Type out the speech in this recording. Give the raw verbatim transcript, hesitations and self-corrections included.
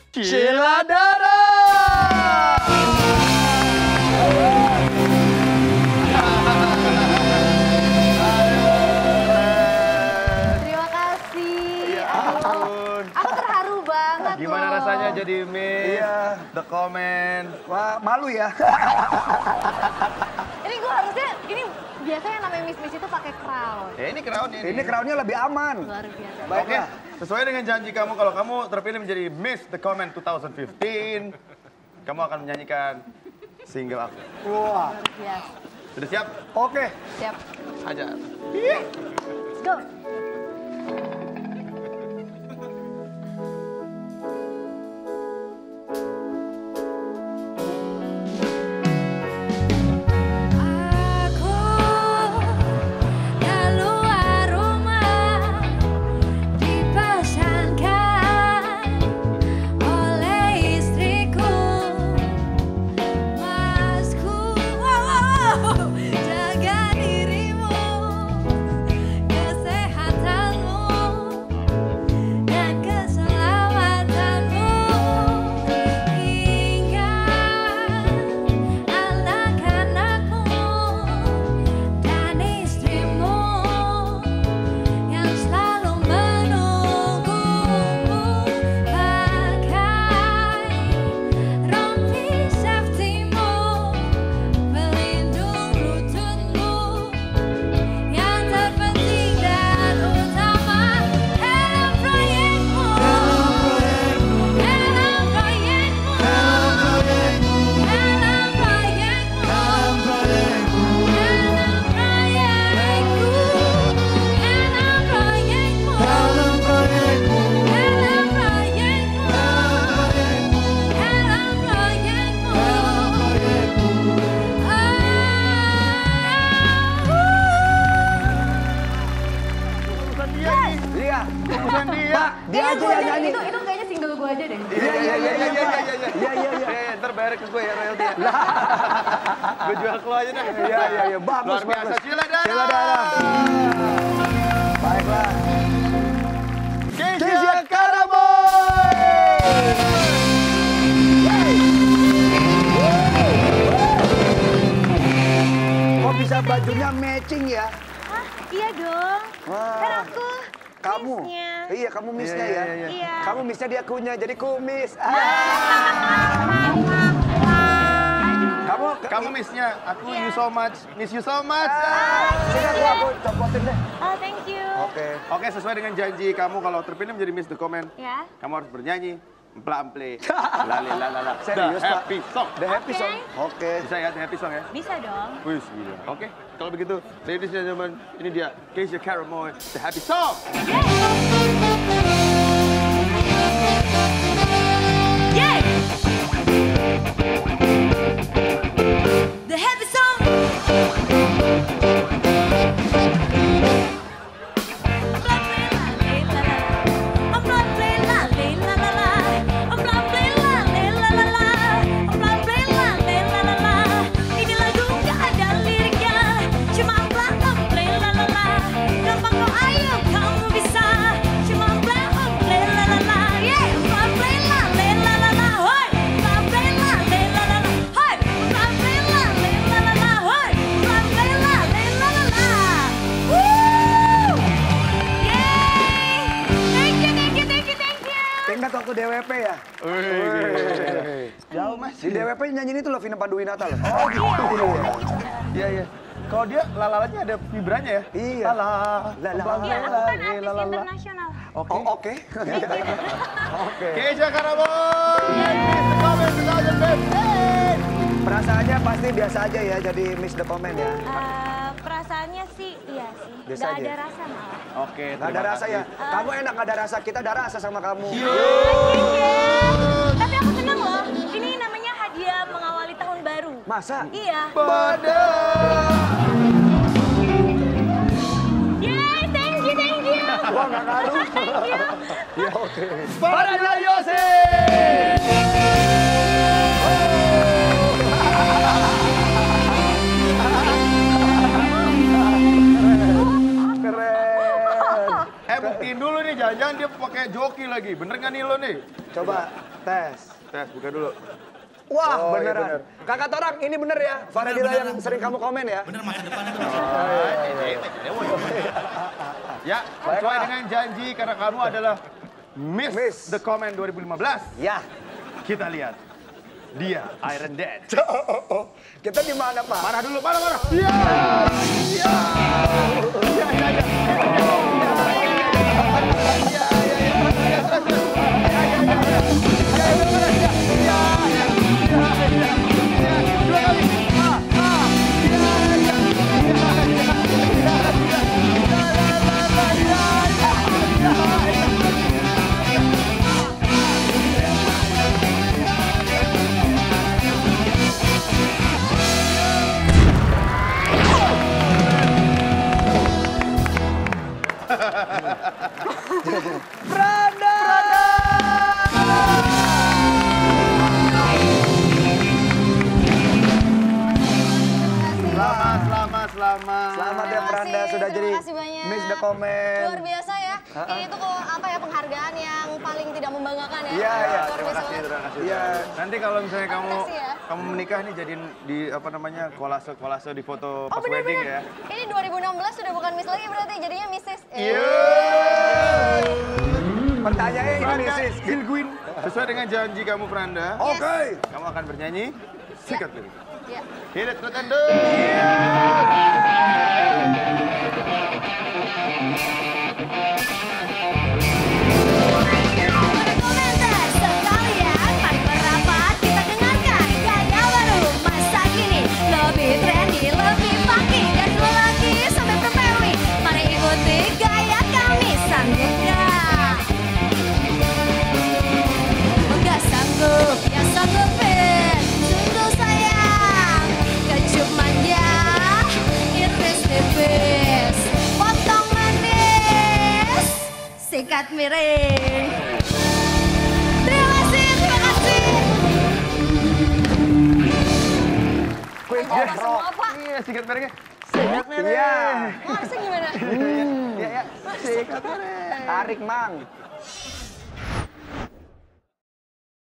Sheila Dara. Terima kasih. Ya ampun. Aku terharu banget. Gimana loh. rasanya jadi Miss Iya. The Comment? Wah, malu ya. Ini gue harusnya, ini biasanya yang namanya Miss Miss itu pakai crown. Ya ini crown ini. Ini crownnya lebih aman. Luar biasa. Oke, Baiklah. sesuai dengan janji kamu kalau kamu terpilih menjadi Miss The Comment dua ribu lima belas, kamu akan menyanyikan single aku. Wah. Luar biasa. Sudah siap? Oke. Siap. Aja. Let's go. Aku keluar rumah dipesankan oleh istriku, Masku, jaga dirimu, kesehatanmu dan keselamatanmu, hingga anak-anakmu dan istrimu yang selalu menunggumu, pakai rompi safety-mu, pelindung lututmu, yang terpenting dan utama, helm proyekmu, helm proyekmu, helm proyekmu, helm proyekmu, helm proyekku, helm proyekmu, helm proyekmu, helm proyekmu, helm proyekmu, helm Bukan dia nih. Iya. Bukan dia. Dia aja yang nyanyi. Itu, itu kayaknya single gue aja deh. Iya, iya, iya, iya, iya. Iya, iya, iya. Eh, ntar bayar ke gue ya royalti ya. Gue jual ke lo aja dah. Iya, iya, iya. Bagus, Luar biasa. bagus. Sheila Dara. Sheila Dara. Baiklah. Keisha Karaboy. Kok bisa bajunya matching ya? Hah? Iya dong. Wah. Kan aku Kamu? Miss-nya. Iya, kamu missnya Iya, ya. iya, iya. Iya. Kamu missnya dia kunya, jadi kumis. Ah. Kamu, Kamu Miss-nya, aku you so much, miss you so much. Ah, sini aku, aku copotin deh. Oh, thank you. Oke. Oke, sesuai dengan janji kamu kalau terpilih menjadi Miss The Comment, Ya. kamu harus bernyanyi empla-emple. Lale lalala. Serius, The Pak? Happy Song. The happy Oke. song. Oke. Bisa ya The Happy Song ya? Bisa dong. Wih, gila. Oke, kalau begitu, ladies and gentlemen, ini dia Keisha Karaboy, The Happy Song. Yay! The happy song. Ini lagu gak ada liriknya, cuma bla bla la la la. Gampang kok, ayo kamu bisa, cuma bla bla la la la. Yeah, bla bla la la la la. Hoi, bla bla la la la la. Hoi, bla bla la la la la. Hoi, bla bla la la la la. Woo! Yay! Thank you, thank you, thank you, thank you. Ingat waktu D W P ya? Wih. Jauh mas. Di D W P nyanyi itu loh Vina Panduwinata loh. Oh gitu. Iya, iya. Kalau dia lalalanya ada vibranya ya? Iya. Lala. Lala. Iya, aku kan artis Lala. internasional. Oke. Oh, oke. Oke. Keisha Karaboy, Miss The Comment dua ribu lima belas. Perasaannya pasti biasa aja ya jadi Miss The Comment ya. Eh, perasaannya sih, iya sih. Biasa Gak aja. ada rasa malah. Oke, Gak ada terima rasa kasih. ya. Kamu enak gak ada rasa, kita ada rasa sama kamu. Tapi aku senang loh. Ini namanya hadiah mengawali tahun baru. Masa? Iya. Pada. Yay, thank you, thank you. Wah gak ngaruh. Thank you. Ya oke. Pada Yose. Keren. Eh buktiin dulu nih, jangan-jangan dia pakai joki lagi. Bener nggak nih lo nih? Coba tes. Tes, buka dulu. Wah, Oh, iya beneran. bener. Kakak Torak, ini bener ya? Faradila yang sering kamu komen ya? Bener masa depan itu. Ya, sesuai dengan janji karena kamu adalah Miss, Miss. The Comment dua ribu lima belas. Ya. Kita lihat. Dia Iron Dad. Kita di mana, Pak? Marah dulu, marah, marah. Iya. Iya. Iya, iya, iya. Selamat, selamat, selamat. Selamat ya Terima Franda kasih, sudah terima jadi kasih banyak. Miss The Comment. Luar biasa ya. Ini tuh kok apa ya penghargaan yang paling tidak membanggakan ya. Iya, iya. Luar Terima biasa kasih, banget. terima kasih. Iya. Nanti kalau misalnya kamu Makasih ya. kamu menikah nih jadiin di apa namanya kolase kolase di foto Oh pas wedding benar-benar. ya. Ini dua ribu enam belas sudah bukan Miss lagi berarti jadinya Missus Iya. Pertanyaannya ini Franda Missis. Gilguin. Sesuai dengan janji kamu Franda, Oke. kamu akan bernyanyi sikat lirik. Ya. Hit it, pretender. Komentar sekalian, mari merapat kita dengarkan gaya baru masa kini, lebih trendy, lebih funky dari lelaki sampai perempuan. Mari ikuti gaya kami, sanggup gak? Enggak sanggup, yang sanggupin sungguh sayang, kecup manja, iris tipis, potong manis, sikat miring. Terima kasih, terima kasih. Queen Ayo, of Mas, Rock. semua, Pak. Iya, sikat miringnya. Sikat miring. Iya. Maksudnya gimana? Iya, iya. Sikat miring. Tarik, Mang.